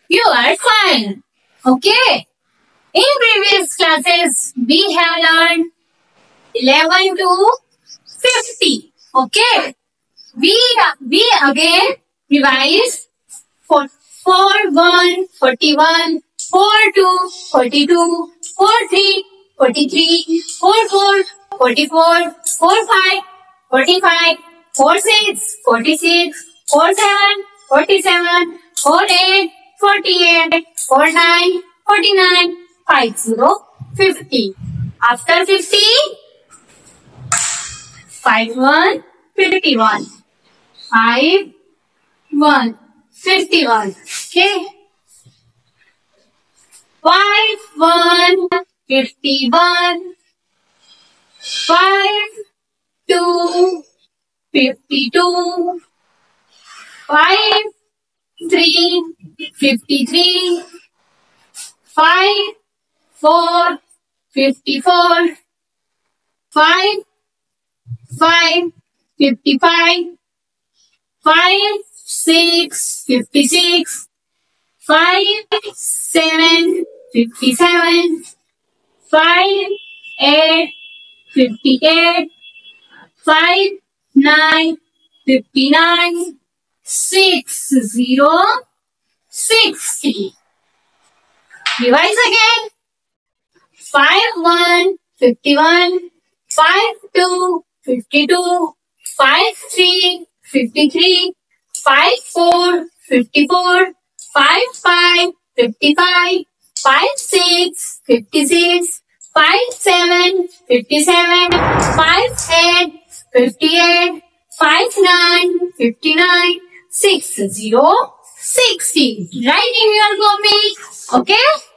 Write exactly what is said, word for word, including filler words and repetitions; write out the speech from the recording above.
You are fine. Okay. In previous classes, we have learned eleven to fifty. Okay. We, we again revise for four one, forty-one, four two, forty-two, four three, forty-three, four four, forty-four, four five, forty-five, four six, forty-six, four seven, forty-seven, four eight, forty-eight, four nine, forty-nine, five zero, fifty. After fifty, five one, fifty-one, five one, fifty-one. Okay. Five one, fifty-one, five two, fifty-two, five three, fifty-three, five four, fifty-four, five five, fifty-five, five six, fifty-six, five seven, fifty-seven, five eight, fifty-eight, five nine, fifty-nine, six zero, sixty. Revise again. Five one, fifty-one, five two, fifty-two, five three, fifty-three, five four, fifty-four, five five, fifty-five, five six, fifty-six, five seven, fifty-seven, five eight, fifty-eight, five nine, fifty-nine, six zero, sixty. Write in your copy. Okay.